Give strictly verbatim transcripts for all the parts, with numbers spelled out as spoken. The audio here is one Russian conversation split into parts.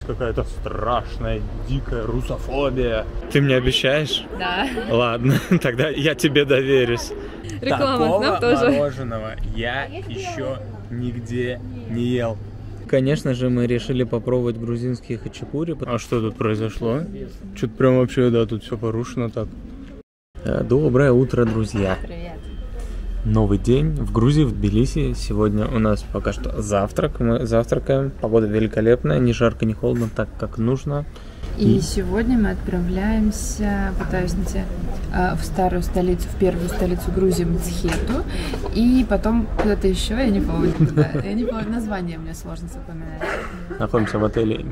Какая-то страшная, дикая русофобия. Ты мне обещаешь? Да. Ладно, тогда я тебе доверюсь. Реклама Такого нам тоже. мороженого я еще нигде не ел. Конечно же, мы решили попробовать грузинские хачапури. А что тут произошло? Что-то прям вообще, да, тут все порушено так. Доброе утро, друзья. Привет. Новый день в Грузии, в Тбилиси. Сегодня у нас пока что завтрак. Мы завтракаем. Погода великолепная, ни жарко, ни холодно, так как нужно. И, и сегодня мы отправляемся, пытаюсь найти, в старую столицу, в первую столицу Грузии, Мцхету. И потом куда-то еще, я не помню куда. Я не помню, название мне сложно запоминать. Находимся в отеле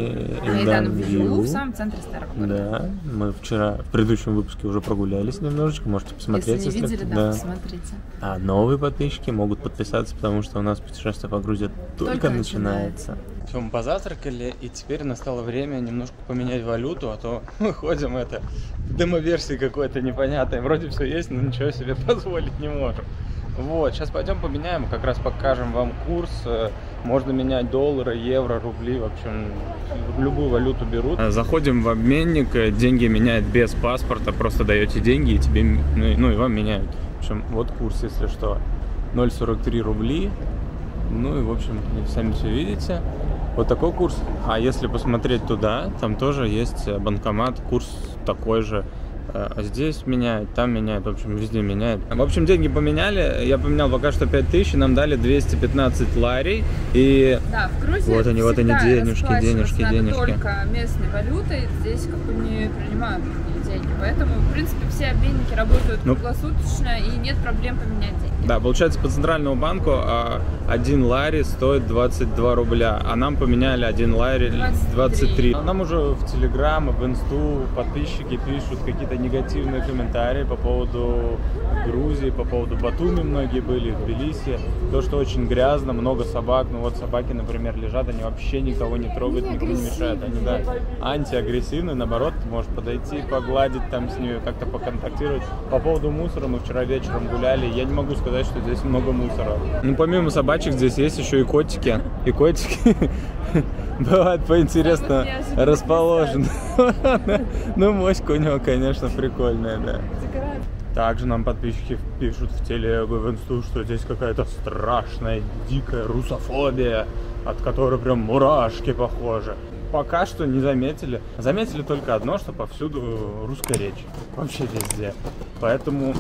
Мейдан Вью, в самом центре старого города. Да, мы вчера в предыдущем выпуске уже прогулялись немножечко, можете посмотреть. Если не видели, да, да, посмотрите. А новые подписчики могут подписаться, потому что у нас путешествие по Грузии только, только начинается. начинается. Все, мы позавтракали, и теперь настало время немножко поменять валюту, а то мы ходим это в демо-версии какой-то непонятной. Вроде все есть, но ничего себе позволить не можем. Вот, сейчас пойдем поменяем, как раз покажем вам курс. Можно менять доллары, евро, рубли, в общем, любую валюту берут. Заходим в обменник, деньги меняют без паспорта, просто даете деньги и тебе, ну и вам меняют. В общем, вот курс, если что, ноль сорок три рубли. Ну и, в общем, сами все видите. Вот такой курс. А если посмотреть туда, там тоже есть банкомат, курс такой же. Здесь меняют, там меняют, в общем, везде меняют. В общем, деньги поменяли. Я поменял пока что пять тысяч, нам дали двести пятнадцать ларей. И да, в Грузии вот они, вот они, денежки, денежки, денежки. Только местной валютой, здесь как бы не принимают деньги. Поэтому, в принципе, все обменники работают ну, круглосуточно и нет проблем поменять деньги. Да, получается, по центральному банку один лари стоит двадцать два рубля, а нам поменяли один лари двадцать три. Нам уже в Телеграм, в Инсту подписчики пишут какие-то негативные комментарии по поводу Грузии, по поводу Батуми многие были, в Тбилиси. То, что очень грязно, много собак. Ну вот собаки, например, лежат, они вообще никого не трогают, никому не мешают. Они, да, антиагрессивные, наоборот, можешь подойти, погладить там с ними, как-то поконтактировать. По поводу мусора мы вчера вечером гуляли, я не могу сказать, что здесь много мусора. Ну, помимо собачек, здесь есть еще и котики. И котики бывают поинтересно расположены. Ну, моська у него, конечно, прикольная, да. Также нам подписчики пишут в телегу, в инсту, что здесь какая-то страшная, дикая русофобия, от которой прям мурашки похожи. Пока что не заметили. Заметили только одно, что повсюду русская речь. Вообще везде. Поэтому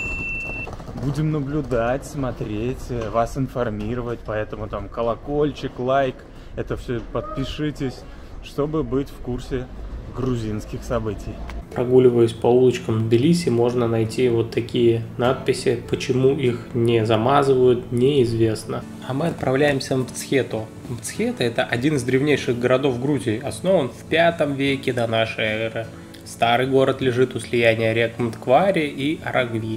будем наблюдать, смотреть, вас информировать. Поэтому там колокольчик, лайк, это все подпишитесь, чтобы быть в курсе грузинских событий. Прогуливаясь по улочкам Тбилиси, можно найти вот такие надписи. Почему их не замазывают, неизвестно. А мы отправляемся в Мцхету. Мцхета — это один из древнейших городов Грузии, основан в пятом веке до нашей эры. Старый город лежит у слияния рек Мтквари и Арагви.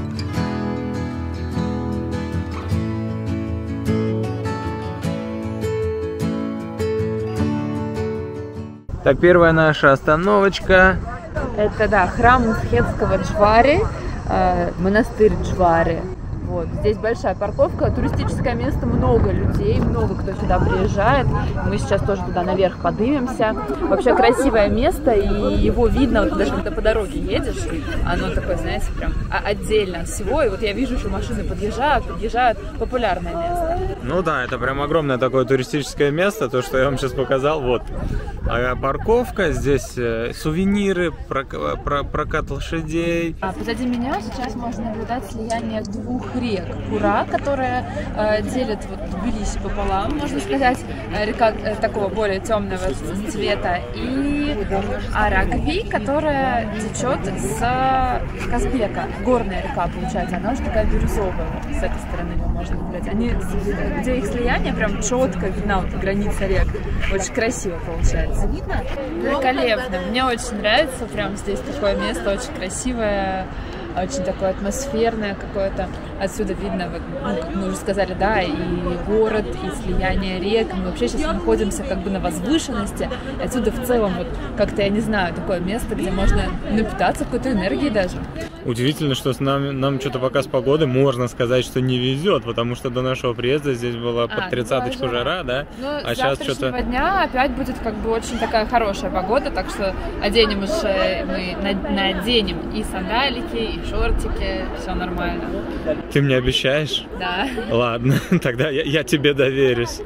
Так, первая наша остановочка. Это, да, храм Мцхетского Джвари, э, монастырь Джвари. Вот. Здесь большая парковка, туристическое место, много людей, много кто сюда приезжает. Мы сейчас тоже туда наверх поднимемся. Вообще красивое место, и его видно, вот даже когда по дороге едешь, оно такое, знаете, прям отдельно от всего. И вот я вижу, что машины подъезжают, подъезжают, популярное место. Ну да, это прям огромное такое туристическое место, то, что я вам сейчас показал, вот. А парковка, здесь э, сувениры, прок про прокат лошадей. А позади меня сейчас можно наблюдать слияние двух рек. Кура, которая э, делит вот Тбилиси пополам, можно сказать, река э, такого более темного цвета, и Арагви, которая течет с Казбека. Горная река, получается, она уже такая бирюзовая. С этой стороны его можно наблюдать. Они, где их слияние, прям четко видна вот граница рек. Очень красиво получается. Видно? Великолепно. Мне очень нравится. Прям здесь такое место очень красивое. Очень такое атмосферное какое-то. Отсюда видно, вот, ну, как мы уже сказали, да, и город, и слияние рек. Мы вообще сейчас находимся как бы на возвышенности. Отсюда в целом, вот как-то, я не знаю, такое место, где можно напитаться какой-то энергией даже. Удивительно, что с нами, нам что-то пока с погоды можно сказать, что не везет, потому что до нашего приезда здесь было под А, тридцаточку ну, жара, да? Ну, а с сейчас завтрашнего что-то... дня опять будет как бы очень такая хорошая погода, так что оденем уже, мы наденем и сандалики, и шортики, все нормально. Ты мне обещаешь? Да. Ладно, тогда я, я тебе доверюсь.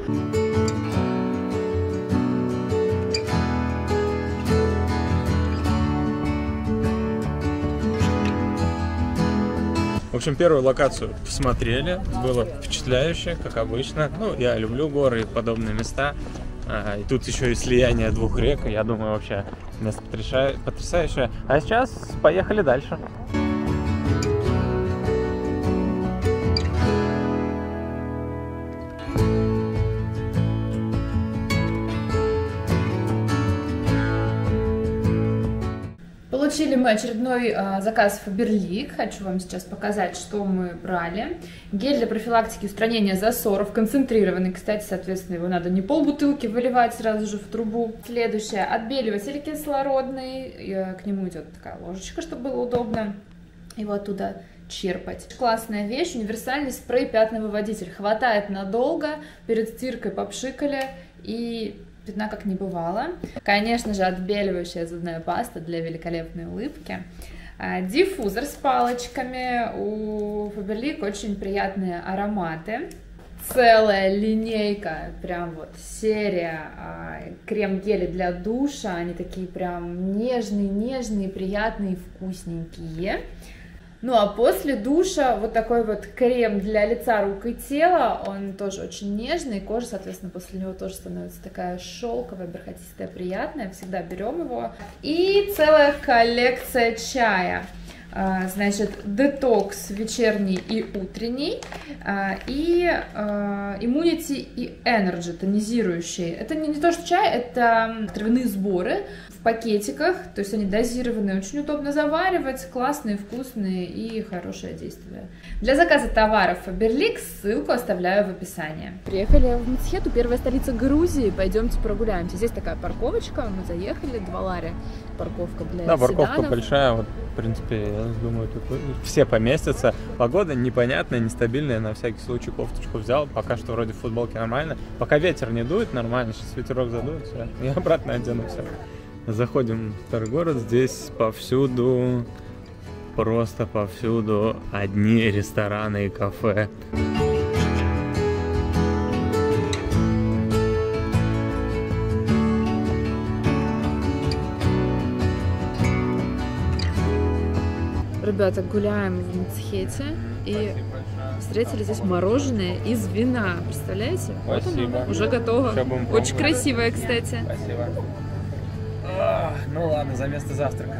В общем, первую локацию посмотрели, было впечатляюще, как обычно. Ну, я люблю горы и подобные места. А, и тут еще и слияние двух рек, я думаю, вообще место потрясающее. А сейчас поехали дальше. Получили мы очередной э, заказ Faberlic. Хочу вам сейчас показать, что мы брали. Гель для профилактики устранения засоров, концентрированный, кстати, соответственно, его надо не полбутылки выливать сразу же в трубу. Следующее, отбеливатель кислородный, и, э, к нему идет такая ложечка, чтобы было удобно его оттуда черпать. Классная вещь, универсальный спрей пятновыводитель. Хватает надолго, перед стиркой попшикали и... пятна как не бывало. Конечно же, отбеливающая зубная паста для великолепной улыбки. Диффузор с палочками. У Faberlic очень приятные ароматы. Целая линейка, прям вот серия крем-гели для душа. Они такие прям нежные, нежные, приятные, вкусненькие. Ну а после душа вот такой вот крем для лица, рук и тела, он тоже очень нежный, кожа, соответственно, после него тоже становится такая шелковая, бархатистая, приятная, всегда берем его. И целая коллекция чая. Значит, детокс вечерний и утренний, и иммунити и энерджи, тонизирующий. Это не, не то, что чай, это травяные сборы в пакетиках, то есть они дозированные, очень удобно заваривать, классные, вкусные и хорошее действие. Для заказа товаров Faberlic ссылку оставляю в описании. Приехали в Мцхету, первая столица Грузии, пойдемте прогуляемся. Здесь такая парковочка, мы заехали, два лари, парковка для Да, парковка седанов. большая, вот, в принципе, я думаю, тут все поместятся. Погода непонятная, нестабильная, на всякий случай кофточку взял, пока что вроде в футболке нормально. Пока ветер не дует, нормально, сейчас ветерок задует, все, и обратно одену все. Заходим в старый город, здесь повсюду, просто повсюду одни рестораны и кафе. Ребята, гуляем в Мцхете и встретили здесь мороженое из вина. Представляете? Спасибо. Вот оно, уже готово. Очень красивое, кстати. Спасибо. А, ну ладно, за место завтрака.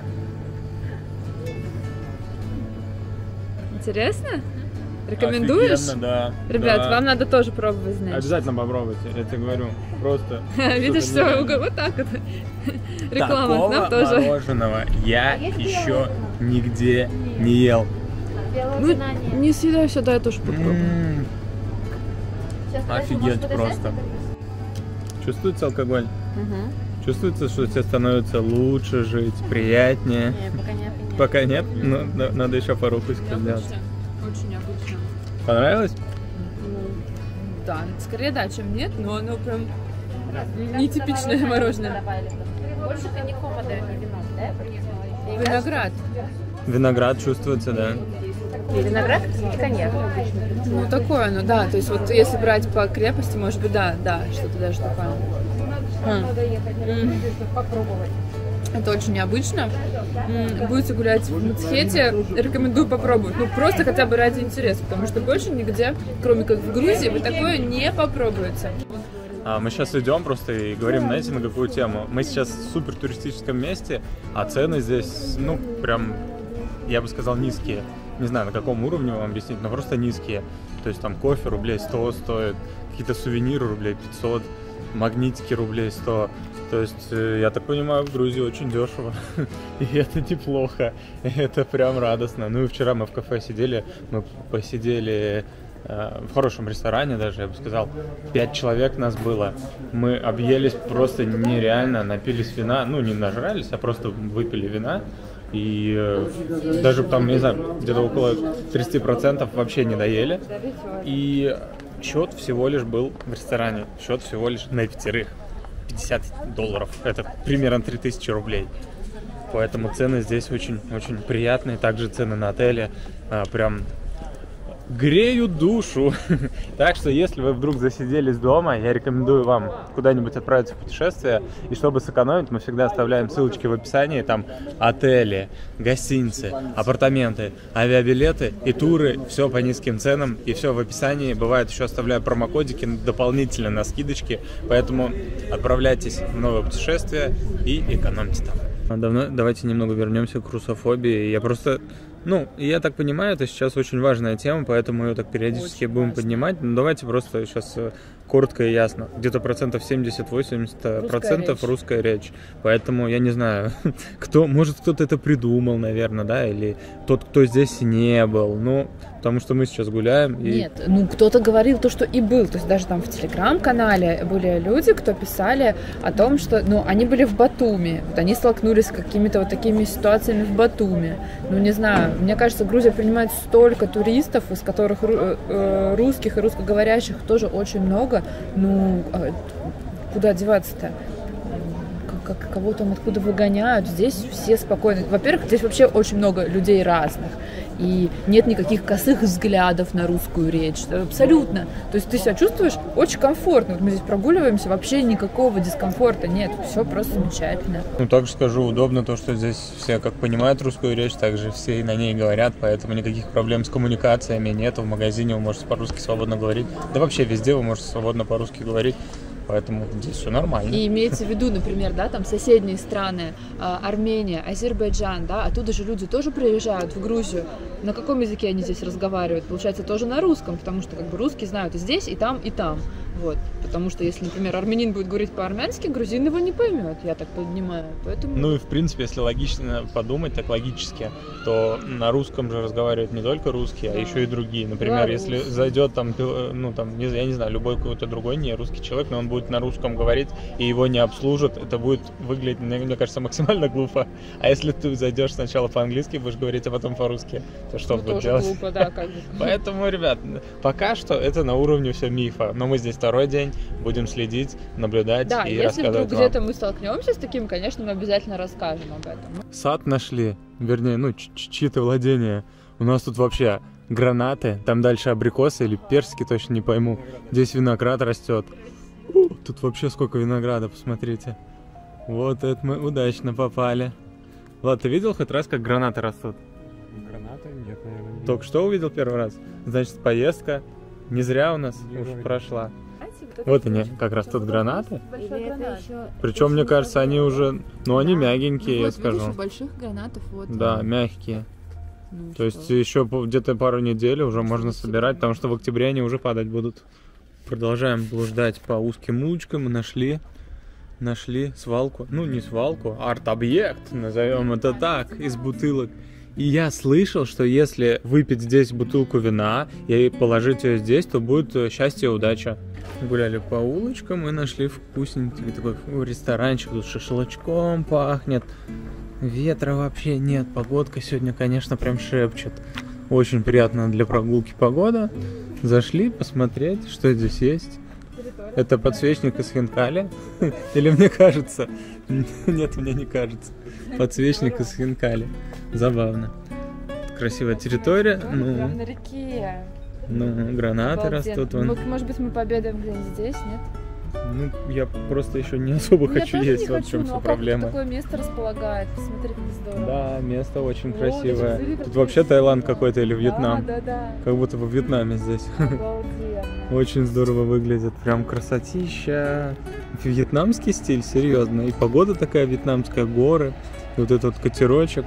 Интересно? Рекомендуешь? Офигенно, да. Ребят, да. вам надо тоже пробовать, значит. Обязательно попробуйте, я тебе говорю. Просто. Видишь, все, вот так вот. Реклама нам тоже. Мороженого я еще нигде не ел. Ну, не съедай все, да, я тоже попробую. Офигеть просто. Чувствуется алкоголь? Угу. Чувствуется, что тебе становится лучше жить, приятнее? Не, пока нет. Пока нет? Ну, да, надо еще пару кусков сделать. Очень необычно. Понравилось? Ну, да, скорее да, чем нет, но оно прям нетипичное мороженое. Больше коньяком отдают, не вино, да? Виноград. Виноград чувствуется, да. И виноград и коньяк. Ну, такое оно, да. То есть вот если брать по крепости, может быть, да, да, что-то даже такое. М. Попробовать. Это очень необычно. М, Будете гулять в Мцхете, рекомендую попробовать. Ну, просто хотя бы ради интереса, потому что больше нигде, кроме как в Грузии, вы такое не попробуете. А мы сейчас идем просто и говорим, знаете, на какую тему. Мы сейчас в супер туристическом месте, а цены здесь, ну, прям, я бы сказал, низкие. Не знаю, на каком уровне вам объяснить, но просто низкие. То есть там кофе рублей сто стоит, какие-то сувениры рублей пятьсот, магнитики рублей сто. То есть, я так понимаю, в Грузии очень дешево. И это неплохо. Это прям радостно. Ну и вчера мы в кафе сидели, мы посидели э, в хорошем ресторане даже, я бы сказал. Пять человек нас было. Мы объелись просто нереально, напились вина. Ну, не нажрались, а просто выпили вина. И э, даже там, не знаю, где-то около тридцати процентов вообще не доели. И счет всего лишь был в ресторане. Счет всего лишь на пятерых. пятьдесят долларов. Это примерно три тысячи рублей. Поэтому цены здесь очень-очень приятные. Также цены на отеле а, прям греют душу. Так что, если вы вдруг засиделись дома, я рекомендую вам куда-нибудь отправиться в путешествие. И чтобы сэкономить, мы всегда оставляем ссылочки в описании. Там отели, гостиницы, апартаменты, авиабилеты и туры. Все по низким ценам. И все в описании. Бывает, еще оставляю промокодики дополнительно на скидочки. Поэтому отправляйтесь в новое путешествие и экономьте там. Давно, давайте немного вернемся к русофобии. Я просто... Ну, я так понимаю, это сейчас очень важная тема, поэтому ее так периодически очень будем важно. поднимать. Но давайте просто сейчас коротко и ясно. Где-то процентов семьдесят-восемьдесят процентов русская, русская речь. Поэтому я не знаю, кто, может кто-то это придумал, наверное, да, или тот, кто здесь не был. Ну, потому что мы сейчас гуляем. И... Нет, ну кто-то говорил то, что и был. То есть даже там в телеграм-канале были люди, кто писали о том, что, ну, они были в Батуми. Вот они столкнулись с какими-то вот такими ситуациями в Батуми. Ну, не знаю, мне кажется, Грузия принимает столько туристов, из которых русских и русскоговорящих тоже очень много. Ну, куда деваться-то? Как кого там откуда выгоняют, здесь все спокойны. Во-первых, здесь вообще очень много людей разных. И нет никаких косых взглядов на русскую речь. Абсолютно. То есть ты себя чувствуешь очень комфортно. Вот мы здесь прогуливаемся, вообще никакого дискомфорта нет. Все просто замечательно. Ну, также скажу, удобно то, что здесь все как понимают русскую речь, также все и на ней говорят, поэтому никаких проблем с коммуникациями нет. В магазине вы можете по-русски свободно говорить. Да вообще везде вы можете свободно по-русски говорить. Поэтому здесь все нормально. И имеется в виду, например, да, там соседние страны, Армения, Азербайджан, да, оттуда же люди тоже приезжают в Грузию. На каком языке они здесь разговаривают? Получается, тоже на русском, потому что как бы русские знают и здесь, и там, и там. Вот. Потому что если, например, армянин будет говорить по-армянски, грузин его не поймет, я так понимаю. Поэтому... Ну и в принципе, если логично подумать, так логически, то на русском же разговаривают не только русские, да, а еще и другие. Например, белорус. Если зайдет там, ну там, я не знаю, любой какой-то другой не русский человек, но он будет на русском говорить, и его не обслужат, это будет выглядеть, мне кажется, максимально глупо. А если ты зайдешь сначала по-английски, будешь говорить, а потом по-русски, то что ну, будет делать? Глупо, да, как бы. Поэтому, ребят, пока что это на уровне все мифа, но мы здесь второй день, будем следить, наблюдать да, и если рассказывать вдруг где-то мы столкнемся с таким, конечно, мы обязательно расскажем об этом. Сад нашли, вернее, ну, чьи-то владения. У нас тут вообще гранаты, там дальше абрикосы или персики, точно не пойму. Здесь виноград растет. О, тут вообще сколько винограда, посмотрите. Вот это мы удачно попали. Влад, ты видел хоть раз, как гранаты растут? Гранаты? Нет, наверное, не. Только что увидел первый раз? Значит, поездка не зря у нас не уж вроде. прошла. Вот они, как растут гранаты. Причем, мне кажется, они уже, ну, они мягенькие, вот, я скажу. Видишь, больших гранатов, вот. Да, мягкие. Ну, То что? есть еще где-то пару недель уже можно собирать, потому что в октябре они уже падать будут. Продолжаем блуждать по узким улочкам. Мы нашли, нашли свалку. Ну, не свалку, а арт-объект, назовем это так, из бутылок. И я слышал, что если выпить здесь бутылку вина и положить ее здесь, то будет счастье и удача. Гуляли по улочкам и нашли вкусненький такой ресторанчик. Тут шашлычком пахнет. Ветра вообще нет. Погодка сегодня, конечно, прям шепчет. Очень приятная для прогулки погода. Зашли посмотреть, что здесь есть. Это подсвечник из хинкали? Или мне кажется? Нет, мне не кажется. Подсвечник из хинкали. Забавно. Красивая территория. Ну, на реке. Ну, гранаты растут. Ну, может быть, мы пообедаем где-нибудь здесь, нет? Ну, я просто еще не особо я хочу есть, вот в чем вся проблема. Такое место располагает, посмотри, как здорово. Да, место очень вот, красивое. Тут смотри, вообще Таиланд какой-то или Вьетнам. Да, да, да. Как будто во Вьетнаме здесь. Очень здорово выглядит, прям красотища. Вьетнамский стиль, серьезно. И погода такая вьетнамская, горы. И вот этот катерочек.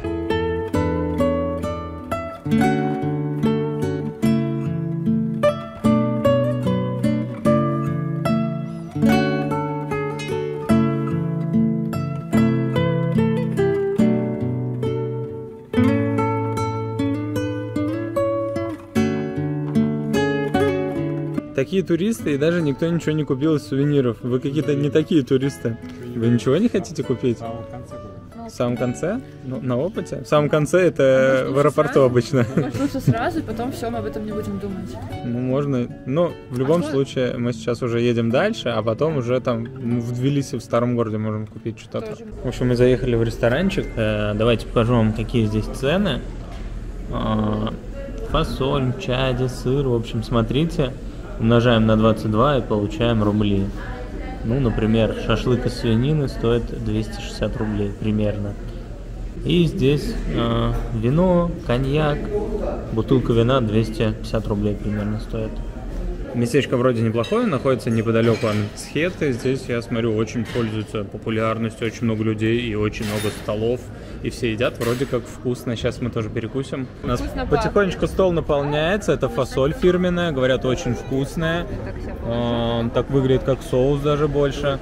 Такие туристы, и даже никто ничего не купил из сувениров. Вы какие-то не такие туристы. Вы ничего не хотите купить? опыте. В самом конце? Ну, на опыте? В самом конце это Ну, в аэропорту сразу. обычно. Может, лучше сразу, и потом все, мы об этом не будем думать. Ну, можно. Но в любом А что? случае мы сейчас уже едем дальше, а потом уже там ну, в Тбилиси, в старом городе можем купить что-то. Тоже. В общем, мы заехали в ресторанчик. Э, давайте покажу вам, какие здесь цены. Э, фасоль, чади, сыр. В общем, смотрите. Умножаем на двадцать два и получаем рубли. Ну, например, шашлык из свинины стоит двести шестьдесят рублей примерно. И здесь э, вино, коньяк, бутылка вина двести пятьдесят рублей примерно стоит. Местечко вроде неплохое, находится неподалеку от Мцхеты. Здесь, я смотрю, очень пользуется популярностью, очень много людей и очень много столов. И все едят вроде как вкусно. Сейчас мы тоже перекусим. У нас Вкусно потихонечку стол наполняется. Это фасоль фирменная, говорят, очень вкусная. Так все. Он так выглядит, как соус даже больше.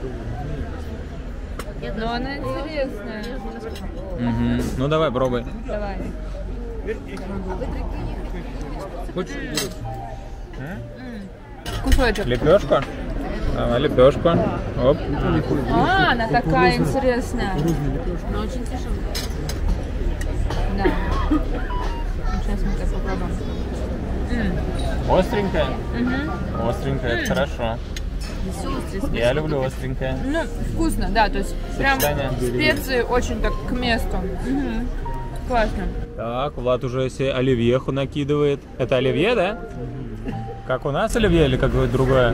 Но она интересная. Мгм. Ну давай, пробуй. Давай. Хочешь? Кусочек. Лепешка? Давай, лепешка. Оп. А, она такая интересная. Но очень тяжелая. Да. Сейчас мы так попробуем. М. Остренькая? Мгм. Остренькая, это хорошо. Я люблю остренькое. Ну, вкусно, да, то есть прям Сочетание. специи очень так к месту. Мгм. Классно. Так, Влад уже себе оливьеху накидывает. Это оливье, да? Как у нас оливье или какое-то другое?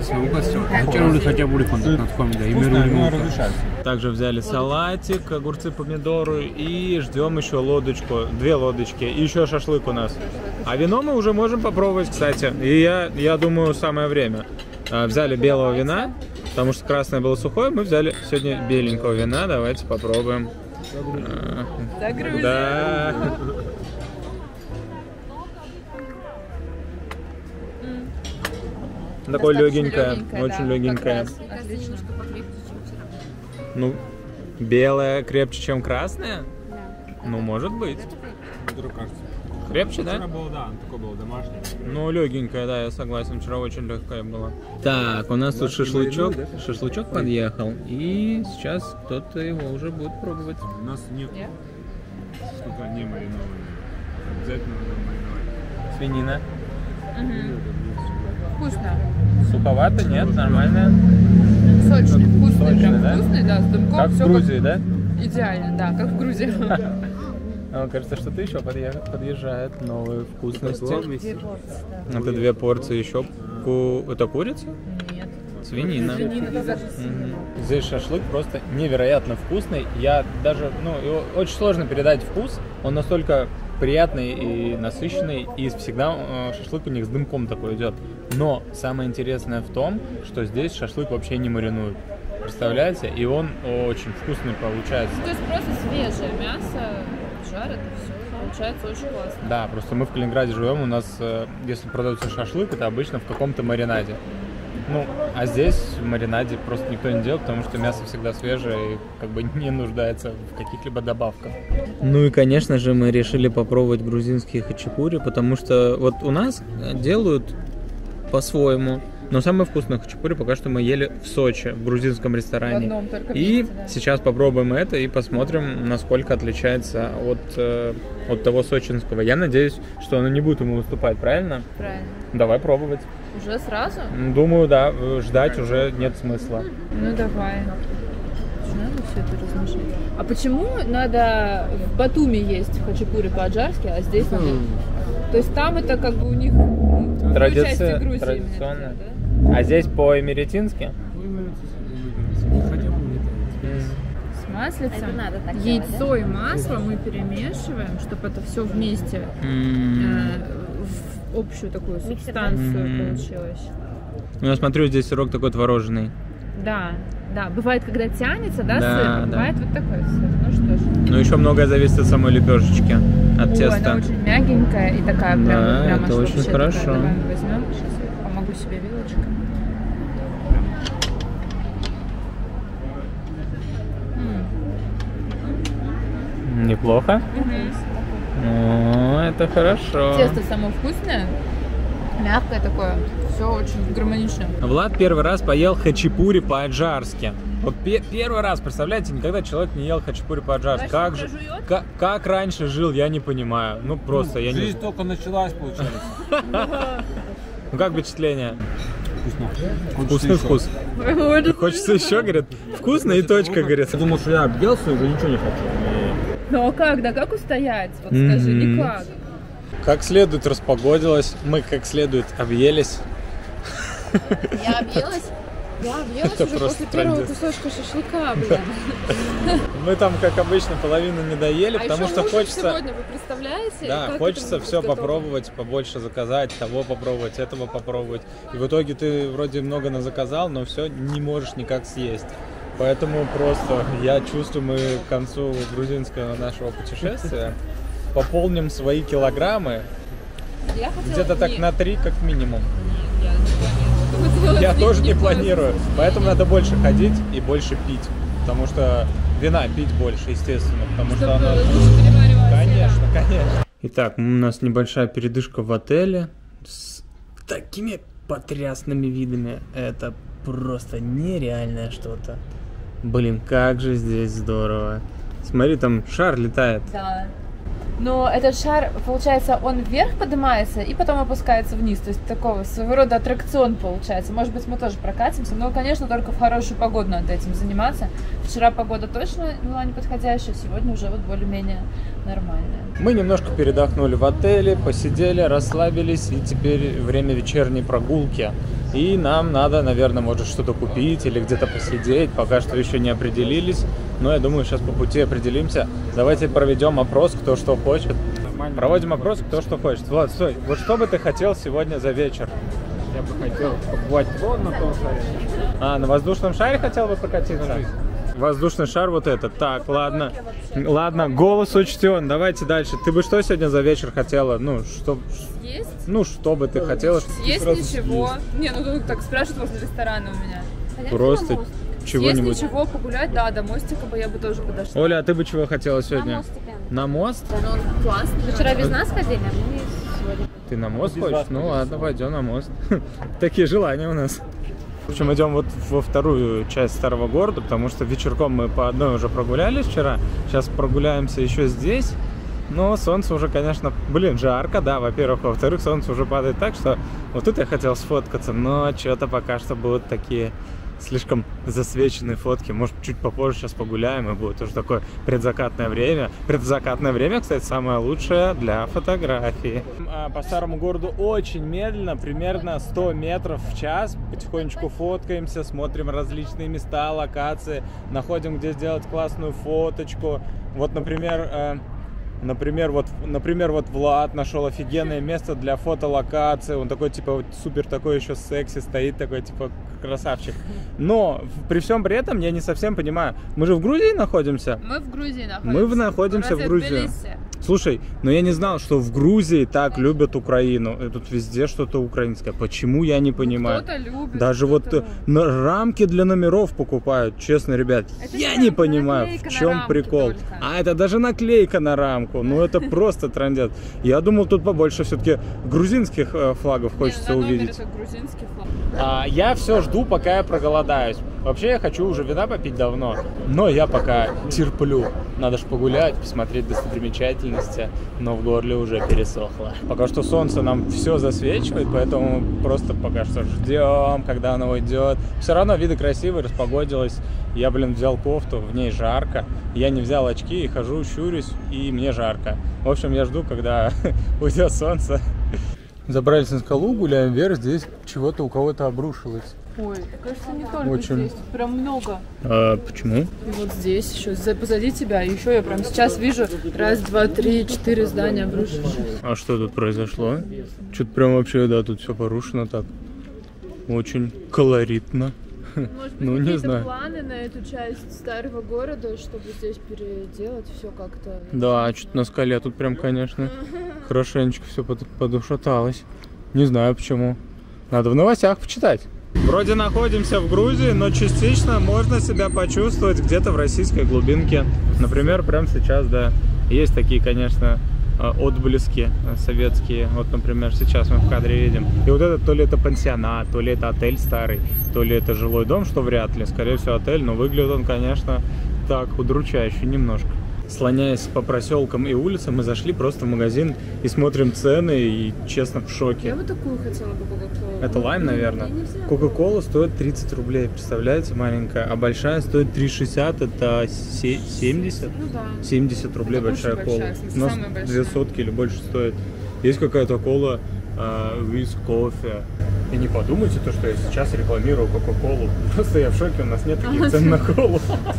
Также взяли салатик, огурцы, помидоры и ждем еще лодочку, две лодочки и еще шашлык у нас. А вино мы уже можем попробовать, кстати. И я, я думаю, самое время. А, взяли белого вина, потому что красное было сухое, мы взяли сегодня беленького вина. Давайте попробуем. А, Загрузим. Да. Такое Достаточно легенькое, легенькое, очень да, легенькое. как раз. Отлично. Ну, белое крепче, чем красное? Ну, может быть. Крепче, да? Вчера было, да, такое было домашнее. Ну, легенькое, да, я согласен. Вчера очень легкое было. Так, у нас тут шашлычок. Шашлычок подъехал. И сейчас кто-то его уже будет пробовать. У нас нет Нет? что-то не маринованное. Обязательно надо мариновать. Свинина. Мгм. Вкусно. Суховато, нет, нормально. Сочный, вкусный, Сочный, прям да? вкусный, да, с дымком. Как в всё Грузии, да? Идеально, да, как в Грузии. А, кажется, что-то еще подъе- подъезжает. Новые вкусности. Это две порции еще. Ку... Это курица? Нет. Свинина. Свинина, да. Мгм. Здесь шашлык просто невероятно вкусный. Я даже, ну, его очень сложно передать вкус. Он настолько приятный и насыщенный, и всегда э, шашлык у них с дымком такой идет. Но самое интересное в том, что здесь шашлык вообще не маринуют. Представляете? И он очень вкусный получается. То есть просто свежее мясо, жарят и все. Получается очень классно. Да, просто мы в Калининграде живем, у нас, э, если продается шашлык, это обычно в каком-то маринаде. Ну, а здесь в маринаде просто никто не делает, потому что мясо всегда свежее и как бы не нуждается в каких-либо добавках. Ну и, конечно же, мы решили попробовать грузинские хачапури, потому что вот у нас делают по-своему. Но самое вкусное хачапури пока что мы ели в Сочи, в грузинском В ресторане. одном только И месте, да. сейчас попробуем это и посмотрим, насколько отличается от, э, от того сочинского. Я надеюсь, что оно не будет ему выступать, правильно? Правильно. Давай пробовать. Уже сразу? Думаю, да, ждать уже нет смысла. Ну давай. Надо все это размешать. А почему надо в Батуми есть хачапури по-аджарски, а здесь надо? То есть там это как бы у них в Традиция- части Грузии традиционно. именно это, А здесь по-эмеретински? С маслицем, Это надо так яйцо делать, и масло мы перемешиваем, чтобы это все вместе М. э, в общую такую субстанцию Мгм. получилось. Ну, я смотрю, здесь сырок такой творожный. Да, да. Бывает, когда тянется, да, Да, сыр, да. бывает вот такой сыр. Ну что ж. Но еще многое зависит от самой лепешечки, от О, теста. она очень мягенькая и такая прям, Да, прям это аж очень вообще хорошо. такая. Давай мы возьмем, сейчас я помогу себе вилочкой. М. Неплохо. Мгм. О, это хорошо. Тесто само вкусное, мягкое такое, все очень гармонично. Влад первый раз поел хачапури по-аджарски. Вот пе первый раз, представляете, никогда человек не ел хачапури по-аджарски. Как же, как, как раньше жил, я не понимаю. Ну просто ну, я жизнь не... Жизнь только началась, получается. Ну как впечатление? Вкусно. Вкусный вкус. Хочется еще, говорит. Вкусно и точка, говорит. Я думал, что я объелся и уже ничего не хочу. Ну а как, да как устоять? Вот скажи, никак. Как следует распогодилось, мы как следует объелись. Я объелась? Я объелась Это уже просто после первого трындец. кусочка шашлыка, блин. Мы там, как обычно, половину не доели, А потому еще что ужин хочется... сегодня, вы представляете? Да, Как хочется это все готово? попробовать, побольше заказать, того попробовать, этого попробовать. И в итоге ты вроде много назаказал, но все не можешь никак съесть. Поэтому просто я чувствую, мы к концу грузинского нашего путешествия пополним свои килограммы Я хотела- где-то так Нет, на три как минимум. я не планирую. Хотела Я не- тоже не не планирую, планирую. поэтому надо больше ходить и больше пить. Потому что вина пить больше, естественно, потому что Чтобы она... лучше переваривалась Конечно, еда. конечно. Итак, у нас небольшая передышка в отеле с такими потрясными видами. Это просто нереальное что-то. Блин, как же здесь здорово. Смотри, там шар летает. Да. Но этот шар, получается, он вверх поднимается и потом опускается вниз. То есть такого своего рода аттракцион получается. Может быть, мы тоже прокатимся, но, конечно, только в хорошую погоду надо этим заниматься. Вчера погода точно была неподходящая, сегодня уже вот более-менее нормальная. Мы немножко передохнули в отеле, посидели, расслабились, и теперь время вечерней прогулки. И нам надо, наверное, может что-то купить или где-то посидеть. Пока что еще не определились. Но я думаю, сейчас по пути определимся. Давайте проведем опрос, кто что хочет. Проводим опрос, кто что хочет. Влад, стой. Вот что бы ты хотел сегодня за вечер? Я бы хотел побывать вот на том шаре. А, на воздушном шаре хотел бы прокатиться? Воздушный шар вот этот. Так, ладно. Ладно, голос учтен. Давайте дальше. Ты бы что сегодня за вечер хотела? Ну, что... Есть? Ну, что бы ты хотела? Есть сразу ничего. Не, ну тут так спрашивают возле ресторана у меня. Просто Есть чего-нибудь. ничего, погулять, да, до мостика бы я бы тоже подошла. Оля, а ты бы чего хотела сегодня? На мост? Ну, он классный. Вы вчера без нас ходили, а мы сегодня. Ты на мост хочешь? Ну ладно, пойдем на мост. Такие желания у нас. В общем, идем вот во вторую часть старого города, потому что вечерком мы по одной уже прогулялись вчера. Сейчас прогуляемся еще здесь. Но солнце уже, конечно, блин, жарко, да, во-первых. Во-вторых, солнце уже падает так, что вот тут я хотел сфоткаться, но что-то пока что будут такие слишком засвеченные фотки. Может, чуть попозже сейчас погуляем, и будет уже такое предзакатное время. Предзакатное время, кстати, самое лучшее для фотографии. По старому городу очень медленно, примерно сто метров в час. Потихонечку фоткаемся, смотрим различные места, локации, находим, где сделать классную фоточку. Вот, например... Например, вот, например, вот Влад нашел офигенное место для фотолокации. Он такой, типа, вот, супер такой еще секси стоит, такой, типа, красавчик. Но при всем при этом я не совсем понимаю. Мы же в Грузии находимся? Мы в Грузии находимся. Мы находимся Разве в Грузии. Тбилиси? Слушай, но я не знал, что в Грузии так любят Украину. И тут везде что-то украинское. Почему, я не понимаю. Кто-то любит. Даже вот кто-то- на рамки для номеров покупают, честно, ребят. Это я же не наклейка понимаю, в на чем рамке прикол. только. А это даже наклейка на рамку. Ну это просто трындец. Я думал, тут побольше все-таки грузинских э, флагов Не, хочется на номере увидеть. это грузинский флаг. А, я все жду, пока я проголодаюсь. Вообще я хочу уже вина попить давно, но я пока терплю. Надо же погулять, посмотреть достопримечательности, но в горле уже пересохло. Пока что солнце нам все засвечивает, поэтому просто пока что ждем, когда оно уйдет. Все равно виды красивые, распогодилось. Я, блин, взял кофту, в ней жарко. Я не взял очки и хожу, щурюсь, и мне жарко. В общем, я жду, когда уйдет солнце. Забрались на скалу, гуляем вверх, здесь чего-то у кого-то обрушилось. Ой, кажется, не только Очень. здесь, тут прям много. А почему? И вот здесь еще, за- позади тебя, еще я прям сейчас вижу раз, два, три, четыре здания обрушившихся. А что тут произошло? Что-то прям вообще, да, тут все порушено так. Очень колоритно. Может быть, Ну, не какие-то знаю. планы на эту часть старого города, чтобы здесь переделать все как-то? Да, что-то на скале тут прям, конечно, хорошенечко все подушаталось. Не знаю почему. Надо в новостях почитать. Вроде находимся в Грузии, но частично можно себя почувствовать где-то в российской глубинке. Например, прямо сейчас, да. Есть такие, конечно, отблески советские. Вот, например, сейчас мы в кадре видим. И вот это то ли это пансионат, то ли это отель старый, то ли это жилой дом, что вряд ли. Скорее всего, отель, но выглядит он, конечно, так, удручающе немножко. Слоняясь по проселкам и улицам, мы зашли просто в магазин и смотрим цены, и, честно, в шоке. Я бы такую хотела бы кока-колу. Это лайм, наверное. Кока-кола стоит тридцать рублей, представляете, маленькая. А большая стоит три шестьдесят, это семьдесят? Ну да. семьдесят рублей Это большая очень кола. большая, в смысле, У нас самая большая. две сотки или больше стоит. Есть какая-то кола э, with кофе. И не подумайте, то, что я сейчас рекламирую кока-колу. Просто я в шоке, у нас нет таких цен на колу.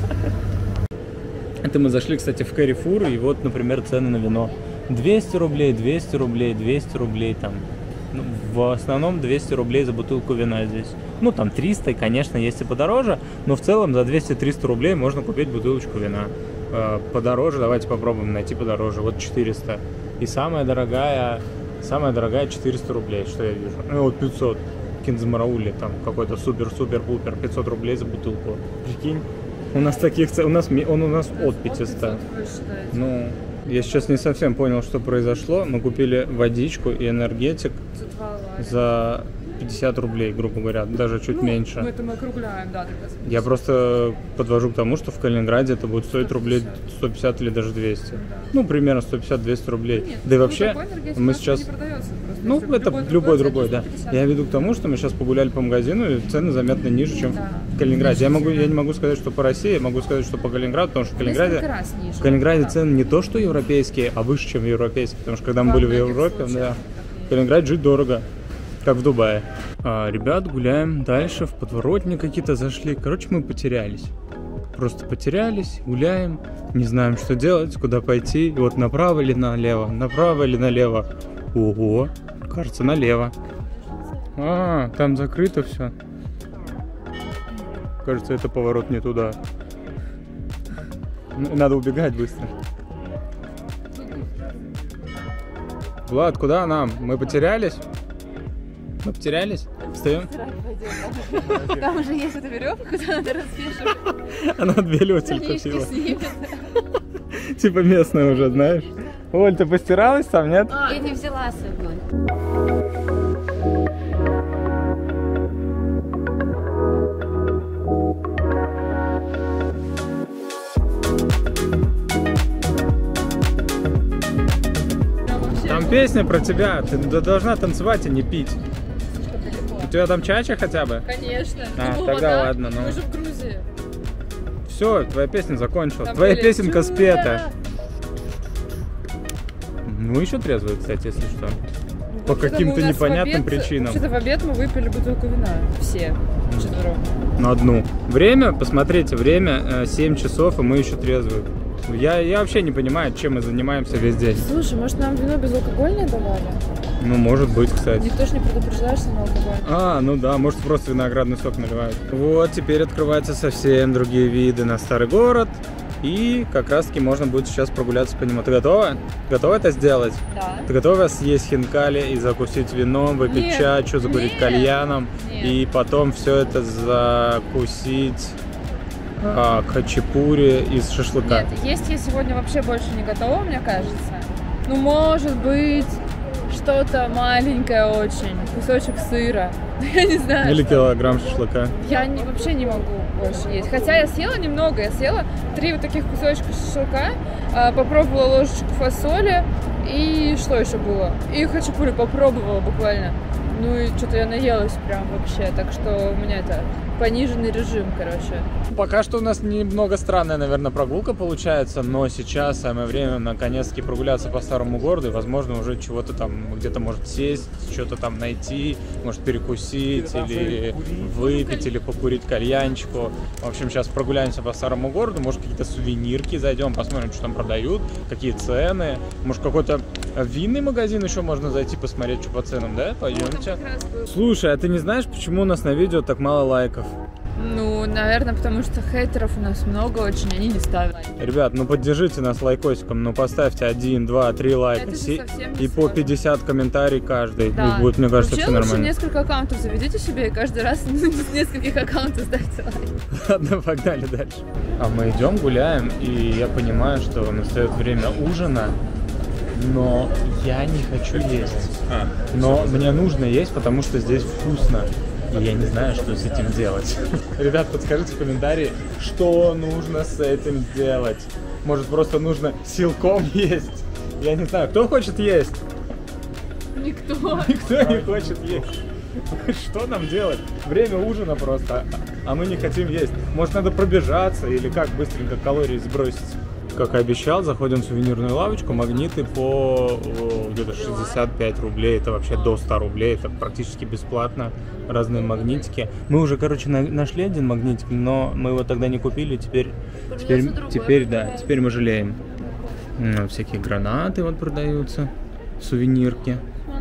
Это мы зашли, кстати, в Carrefour, и вот, например, цены на вино. двести рублей, двести рублей, двести рублей там. Ну, в основном двести рублей за бутылку вина здесь. Ну, там триста, и, конечно, есть и подороже, но в целом за двести-триста рублей можно купить бутылочку вина. Э, подороже, давайте попробуем найти подороже. Вот четыреста. И самая дорогая, самая дорогая четыреста рублей, что я вижу. Ну, вот пятьсот. Кинзмараули, там какой-то супер-супер-пупер, пятьсот рублей за бутылку. Прикинь. У нас таких цен, у нас, он у нас от пятисот. Ну, я сейчас не совсем понял, что произошло. Мы купили водичку и энергетик за пятьдесят рублей, грубо говоря, даже чуть ну, меньше. Мы это мы округляем, да, тогда. Я просто подвожу к тому, что в Калининграде это будет стоить рублей сто пятьдесят или даже двести. Да. Ну, примерно сто пятьдесят-двести рублей. Нет, да и вообще, мы сейчас... Ну, это любой, любой другой, да. Я веду к тому, что мы сейчас погуляли по магазину, и цены заметно ниже, чем да. в Калининграде. Я, могу, я не могу сказать, что по России, я могу сказать, что по Калининграду, потому что в Калининграде, в Калининграде да. цены не то, что европейские, а выше, чем европейские. Потому что когда мы были в Европе, да, в Калининграде жить дорого. Как в Дубае. А, ребят, гуляем дальше, в подворотни какие-то зашли. Короче, мы потерялись. Просто потерялись, гуляем, не знаем, что делать, куда пойти. И вот направо или налево, направо или налево. Ого, кажется, налево. А, там закрыто все. Кажется, это поворот не туда. Надо убегать быстро. Влад, куда нам? Мы потерялись? Мы потерялись? Встаем? Там уже есть эта веревка, куда надо развешивать. Она отбелётель купила. Типа местная уже, знаешь. Оль, ты постиралась там, нет? Я не взяла с собой. Там песня про тебя. Ты должна танцевать, а не пить. У тебя там чача хотя бы? Конечно. А, ну, тогда вода. ладно. Ну. Мы же в Грузии. Все, твоя песня закончилась. Там Твоя были... песенка спета. Ну, еще трезвые, кстати, если что. По каким-то непонятным обед, причинам. Вообще-то в обед мы выпили бутылку вина. Все. Четвером. На одну. Время, посмотрите, время семь часов, и мы еще трезвые. Я, я вообще не понимаю, чем мы занимаемся весь день. Слушай, может нам вино безалкогольное давали? Ну, может быть, кстати. Никто же не предупреждает, что на алкоголь. А, ну да, может просто виноградный сок наливают. Вот, теперь открываются совсем другие виды на старый город. И как раз таки можно будет сейчас прогуляться по нему. Ты готова? Готова это сделать? Да. Ты готова съесть хинкали и закусить вином, выпить Нет. чачу, закурить Нет. кальяном? Нет. И потом все это закусить а, хачапури из шашлыка? Нет, есть я сегодня вообще больше не готова, мне кажется. Ну, может быть, что-то маленькое очень. Кусочек сыра. Я не знаю. Или что. килограмм шашлыка? Я не, вообще не могу больше есть. Хотя я съела немного. Я съела три вот таких кусочка шашлыка, а, попробовала ложечку фасоли. И что еще было? И хачапури попробовала буквально. Ну и что-то я наелась прям вообще. Так что у меня это пониженный режим, короче. Пока что у нас немного странная, наверное, прогулка получается, но сейчас самое время наконец-таки прогуляться по старому городу и, возможно, уже чего-то там где-то может сесть, что-то там найти, может перекусить или выпить, или покурить кальянчику. В общем, сейчас прогуляемся по старому городу, может какие-то сувенирки зайдем, посмотрим, что там продают, какие цены, может какой-то винный магазин еще можно зайти посмотреть, что по ценам, да? Пойдемте. Слушай, а ты не знаешь, почему у нас на видео так мало лайков? Ну, наверное, потому что хейтеров у нас много очень, они не ставят. Ребят, ну поддержите нас лайкосиком, ну поставьте один, два, три лайка и по пятьдесят комментариев каждый. Да. И будет, мне кажется, вообще все нормально. Лучше несколько аккаунтов заведите себе и каждый раз с нескольких аккаунтов ставьте лайк. Ладно, погнали дальше. А мы идем, гуляем, и я понимаю, что настает время ужина. но я не хочу есть. А, но мне нужно есть, потому что здесь вкусно. И я не знаю, что с этим делать. Ребят, подскажите в комментарии, что нужно с этим делать. Может, просто нужно силком есть? Я не знаю, кто хочет есть? Никто. Никто не хочет есть. Что нам делать? Время ужина просто, а мы не хотим есть. Может, надо пробежаться или как быстренько калории сбросить? Как и обещал, заходим в сувенирную лавочку. Магниты по где-то шестьдесят пять рублей. Это вообще до ста рублей. Это практически бесплатно. Разные магнитики. Мы уже, короче, на нашли один магнитик, но мы его тогда не купили. Теперь, теперь, теперь да, теперь мы жалеем. Ну, всякие гранаты вот продаются. Сувенирки.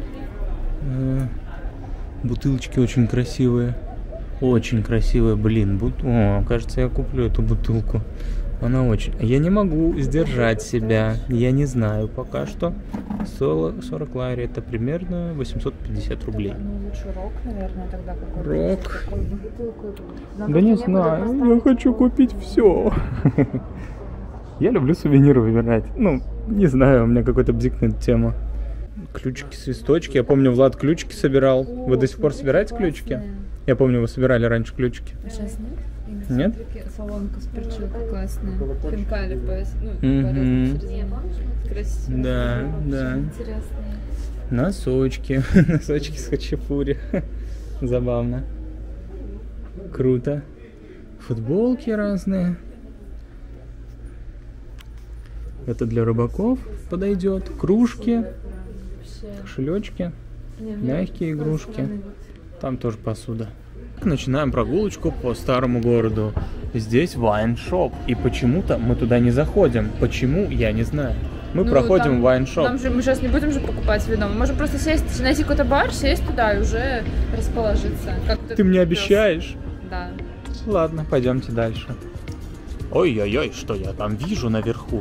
Бутылочки очень красивые. Очень красивые, блин. Бут... О, кажется, я куплю эту бутылку. Она очень... Я не могу сдержать себя. Я не знаю пока что. сорок лари, это примерно восемьсот пятьдесят рублей. Ну, лучше рок, наверное, тогда какой-то. Рок. Бутылку. Да не знаю, я хочу купить все. Я люблю сувениры выбирать. Ну, не знаю, у меня какой-то бзик на эту тему. Ключики, свисточки. Я помню, Влад ключики собирал. Вы до сих пор собираете ключики? Я помню, вы собирали раньше ключики. А сейчас нет? Нет? Соломка с перчилкой классная. Хинкали по, ну, Мгм. по красиво. Да, да. Интересные. Носочки. Носочки с хачапури. Забавно. Круто. Футболки разные. Это для рыбаков подойдет. Кружки. Кошелечки. Мягкие игрушки. Там тоже посуда. Начинаем прогулочку по старому городу. Здесь вайн-шоп. И почему-то мы туда не заходим. Почему, я не знаю. Мы Ну, проходим там- вайн-шоп. Там же мы сейчас не будем же покупать вино. Мы можем просто сесть, найти какой-то бар, сесть туда и уже расположиться. Как вот Ты этот мне пес. обещаешь? Да. Ладно, пойдемте дальше. Ой-ой-ой, что я там вижу наверху?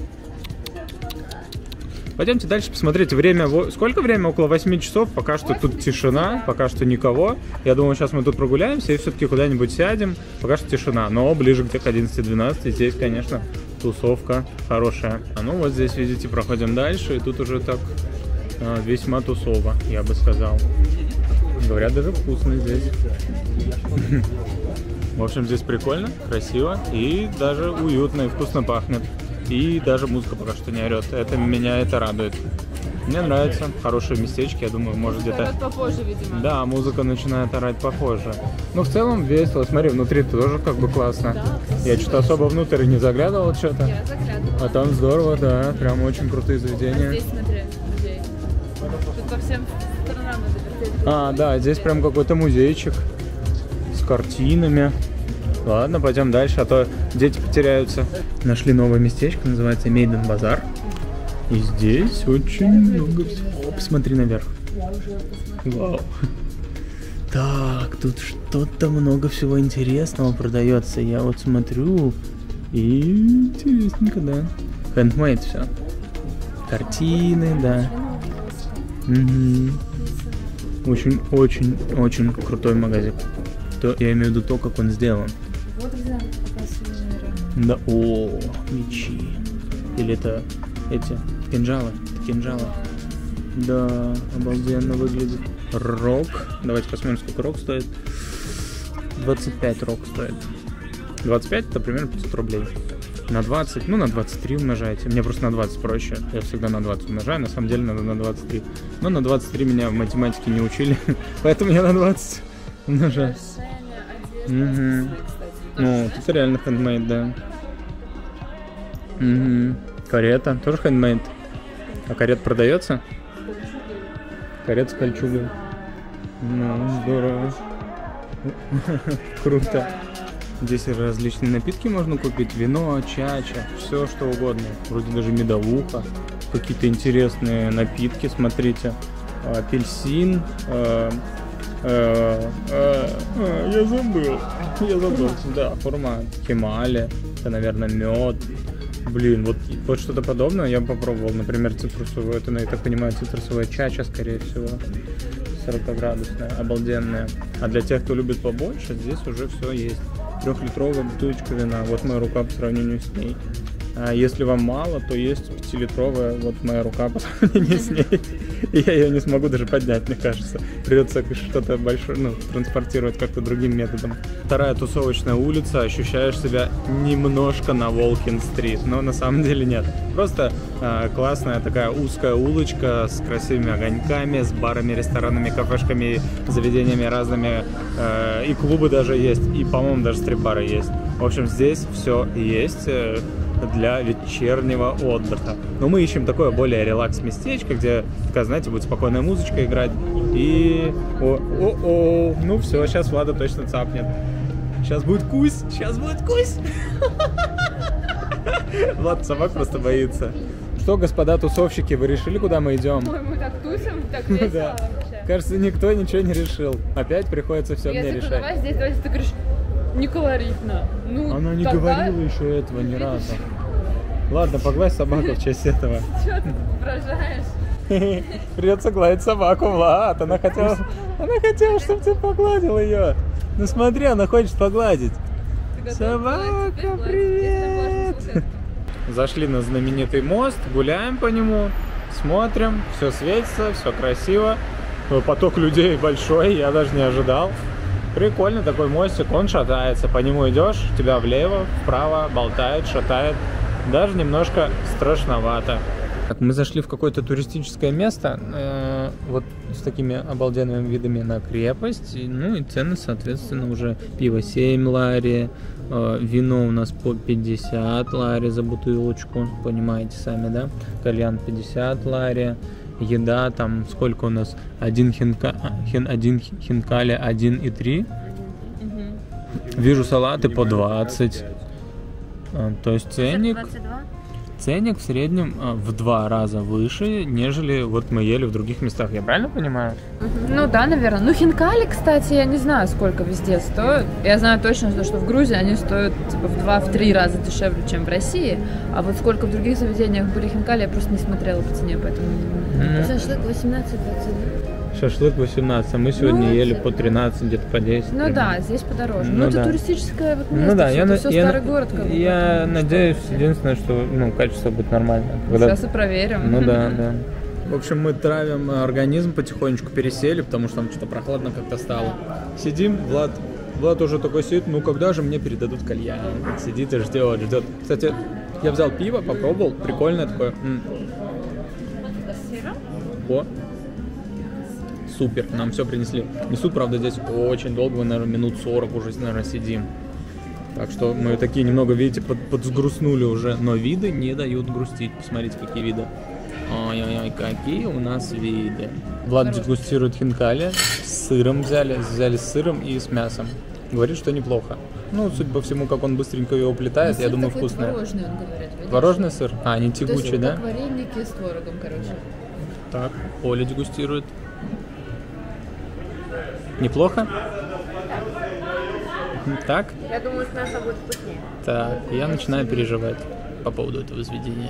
Пойдемте дальше, посмотрите. Время... во- Сколько время? Около восьми часов. Пока что тут тишина, пока что никого. Я думаю, сейчас мы тут прогуляемся и все-таки куда-нибудь сядем. Пока что тишина. Но ближе к одиннадцати-двенадцати здесь, конечно, тусовка хорошая. А ну вот здесь, видите, проходим дальше. И тут уже так а, весьма тусово, я бы сказал. Говорят, даже вкусно здесь. В общем, здесь прикольно, красиво и даже уютно и вкусно пахнет. И даже музыка пока что не орет. Это меня это радует. Мне нравится. Хорошие местечки, я думаю, может где-то... Орёт попозже, видимо. Да, музыка начинает орать попозже. Но в целом весело. Смотри, внутри тоже как бы классно. Я что-то особо внутрь не заглядывал что-то. Я заглядывала. А там здорово, да. Прям очень крутые заведения. Здесь, смотри, музей. Тут по всем сторонам надо вертеть. А, да, здесь прям какой-то музейчик с картинами. Ладно, пойдем дальше, а то дети потеряются. Нашли новое местечко, называется Мейден Базар. И здесь очень много всего. О, посмотри наверх. Вау. Так, тут что-то много всего интересного продается. Я вот смотрю, и интересненько, да. Handmade все. Картины, да. Угу. Очень, очень, очень крутой магазин. То, я имею в виду то, как он сделан. Вот где пока сувениры. Да, о, мечи. Или это эти кинжалы? Это кинжалы. Да, обалденно выглядит. Рог. Давайте посмотрим, сколько рог стоит. двадцать пять рог стоит. двадцать пять это примерно пятьсот рублей. На двадцать, ну на двадцать три умножайте. Мне просто на двадцать проще. Я всегда на двадцать умножаю, на самом деле надо на двадцать три. Но на двадцать три меня в математике не учили, поэтому я на двадцать умножаю. Угу. Ну, это реально handmade, да. Угу. Карета, тоже handmade. А карет продается? Карет с кольчугой. Ну, здорово. Круто. Здесь различные напитки можно купить. Вино, чача, все что угодно. Вроде даже медовуха. Какие-то интересные напитки, смотрите. Апельсин. Э, э, э, э, я забыл. Я забыл. Да, хурма. Кемали. Это, наверное, мед. Блин, вот, вот что-то подобное я попробовал. Например, цитрусовую. Это, я так понимаю, цитрусовая чача, скорее всего. сорокаградусная, обалденная. А для тех, кто любит побольше, здесь уже все есть. Трехлитровая бутылочка вина. Вот моя рука по сравнению с ней. А если вам мало, то есть пятилитровая, вот моя рука по сравнению с ней. И я ее не смогу даже поднять, мне кажется. Придется что-то большое, ну, транспортировать как-то другим методом. Вторая тусовочная улица, ощущаешь себя немножко на Волкин-стрит, но на самом деле нет. Просто э, классная такая узкая улочка с красивыми огоньками, с барами, ресторанами, кафешками, заведениями разными. Э, и клубы даже есть, и, по-моему, даже стрип-бары есть. В общем, здесь все есть э, для вечернего отдыха. Но мы ищем такое более релакс-местечко, где, такая, знаете, будет спокойная музычка играть. И... О-о-о! Ну все, сейчас Влада точно цапнет. Сейчас будет кусь! Сейчас будет кусь! Влад собак просто боится. Что, господа тусовщики, вы решили, куда мы идем? Ой, мы так тусим, так весело Да. вообще. Кажется, никто ничего не решил. Опять приходится все мне Если решать. давай здесь, давай, ты говоришь, не колоритно. Ну, Она не тогда... говорила еще этого ни разу. Ладно, погладь собаку в честь этого. Что ты воображаешь? Придется гладить собаку, Влад. Она хотела, она хотела, чтобы ты погладил ее. Ну смотри, она хочет погладить. Собака, привет! Зашли на знаменитый мост, гуляем по нему, смотрим, все светится, все красиво. Поток людей большой, я даже не ожидал. Прикольный такой мостик, он шатается, по нему идешь, тебя влево, вправо, болтает, шатает. Даже немножко страшновато. Так, мы зашли в какое-то туристическое место, э, вот с такими обалденными видами на крепость. И, ну и цены, соответственно, уже пиво семь лари, э, вино у нас по пятьдесят лари за бутылочку, понимаете сами, да? Кальян пятьдесят лари, еда там сколько у нас? Один, хинка, хин, один хинкали один и три. Вижу салаты по двадцать. То есть ценник, ценник в среднем в два раза выше, нежели вот мы ели в других местах. Я правильно понимаю? Ну да, наверное. Ну хинкали, кстати, я не знаю, сколько везде стоят. Я знаю точно, что в Грузии они стоят типа в два-три раза дешевле, чем в России. А вот сколько в других заведениях были хинкали, я просто не смотрела по цене, поэтому... Mm. Шашлык восемнадцать-двадцать. Шашлык восемнадцать, а мы сегодня Ну, ели по тринадцать, где-то по десять. Ну примерно. да, здесь подороже. Ну Ну, это да. туристическое вот место, Ну да, всё, я, это на- все я, старый на- город. Как бы, я поэтому надеюсь, что- единственное, что ну, качество будет нормально. Когда- Сейчас и проверим. Ну да, да. В общем, мы травим организм, потихонечку пересели, потому что там что-то прохладно как-то стало. Сидим, Влад, Влад уже такой сидит, ну когда же мне передадут кальян? Сидит и ждет, ждет. Кстати, я взял пиво, попробовал, прикольное такое. М. О, супер, нам все принесли. Несут, правда, здесь очень долго, мы, наверное, минут сорок уже, наверное, сидим. Так что мы такие немного, видите, под, подсгрустнули уже, но виды не дают грустить. Посмотрите, какие виды. Ой-ой-ой, какие у нас виды. Влад дегустирует хинкали, с сыром взяли, взяли с сыром и с мясом. Говорит, что неплохо. Ну, судя по всему, как он быстренько его уплетает, я думаю, вкусное. Творожный, он говорит. видишь? Творожный сыр? А, не То есть тягучий, да? как вареники с творогом, короче. Так, Оля дегустирует. Неплохо? Так? Я думаю, с мясом будет вкуснее. Так, я начинаю переживать по поводу этого заведения.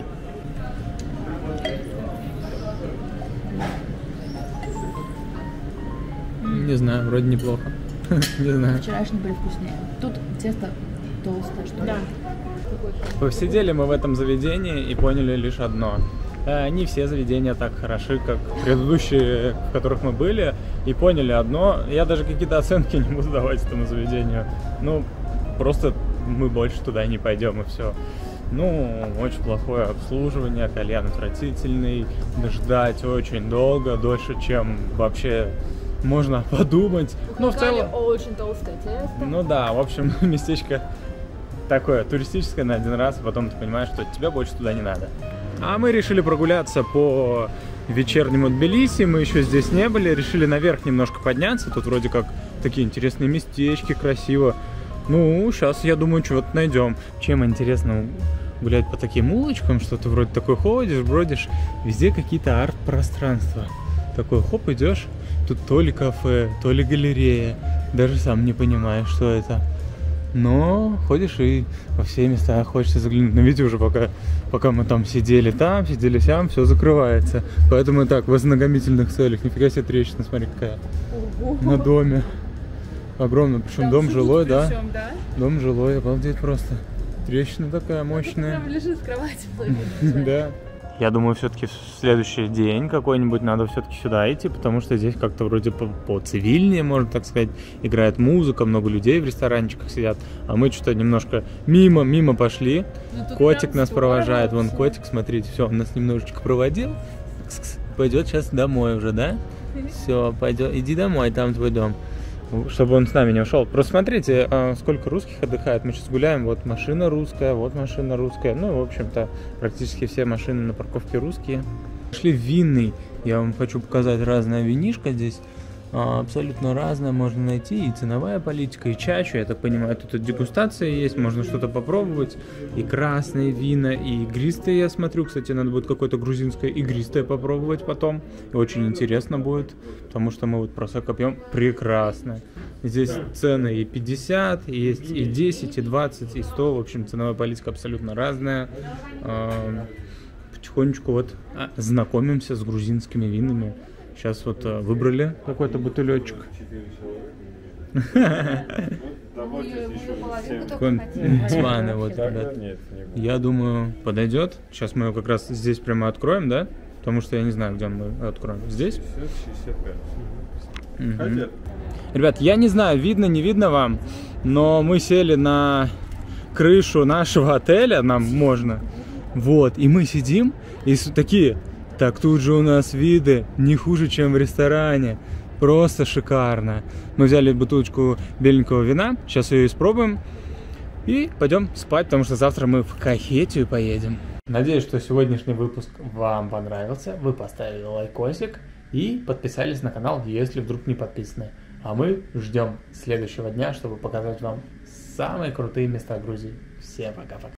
Не знаю, вроде неплохо. Не знаю. Вчерашние были вкуснее. Тут тесто толстое, что ли? Да. Посидели мы в этом заведении и поняли лишь одно. Э, Не все заведения так хороши, как предыдущие, в которых мы были. И поняли одно. Я даже какие-то оценки не буду давать этому заведению. Ну, просто мы больше туда не пойдем и все. Ну, очень плохое обслуживание, кальян отвратительный. Ждать очень долго, дольше, чем вообще можно подумать. Ну, в целом... очень толстое тесто. Ну да, в общем, местечко такое туристическое на один раз, а потом ты понимаешь, что тебе больше туда не надо. А мы решили прогуляться по вечернему Тбилиси, мы еще здесь не были, решили наверх немножко подняться, тут вроде как такие интересные местечки, красиво. Ну, сейчас, я думаю, чего-то найдем. Чем интересно гулять по таким улочкам, что ты вроде такой ходишь, бродишь, везде какие-то арт-пространства. Такой хоп, идешь, тут то ли кафе, то ли галерея, даже сам не понимаешь, что это. Но ходишь и во все места хочется заглянуть. Но видите, уже пока, пока мы там сидели там, сидели сям, все закрывается. Поэтому так, в ознакомительных целях. Нифига себе трещина, смотри какая. На доме. Огромный, причем дом жилой, да? Причем, да? Дом жилой, обалдеть просто. Трещина такая мощная. Прям лежит в кровати, плывет. Да. Я думаю, все-таки в следующий день какой-нибудь надо все-таки сюда идти, потому что здесь как-то вроде по, по цивильнее, можно так сказать, играет музыка, много людей в ресторанчиках сидят, а мы что-то немножко мимо, мимо пошли. Котик нас провожает, вон котик, смотрите, все, он нас немножечко проводил, пойдет сейчас домой уже, да? Все, пойдет, иди домой, там твой дом. Чтобы он с нами не ушел. Просто смотрите, сколько русских отдыхает. Мы сейчас гуляем, вот машина русская, вот машина русская. Ну, в общем-то, практически все машины на парковке русские. Шли в винный. Я вам хочу показать разное винишко здесь. Абсолютно разное можно найти. И ценовая политика, и чачу. Я так понимаю, тут и дегустация есть, можно что-то попробовать. И красные вина, и игристые, я смотрю. Кстати, надо будет какое-то грузинское игристое попробовать потом. И очень интересно будет, потому что мы вот просекко пьем прекрасно. Здесь цены и пятьдесят, и есть и десять, и двадцать, и сто. В общем, ценовая политика абсолютно разная. Потихонечку вот знакомимся с грузинскими винами. Сейчас вот а, выбрали какой-то бутылечек. Цваны, вот, ребят. Я думаю, подойдет. Сейчас мы его как раз здесь прямо откроем, да? Потому что я не знаю, где мы откроем. Здесь? Угу. Ребят, я не знаю, видно, не видно вам, но мы сели на крышу нашего отеля, нам можно. Вот, и мы сидим, и такие... Так тут же у нас виды не хуже, чем в ресторане. Просто шикарно. Мы взяли бутылочку беленького вина. Сейчас ее испробуем. И пойдем спать, потому что завтра мы в Кахетию поедем. Надеюсь, что сегодняшний выпуск вам понравился. Вы поставили лайкосик и подписались на канал, если вдруг не подписаны. А мы ждем следующего дня, чтобы показать вам самые крутые места Грузии. Всем пока-пока.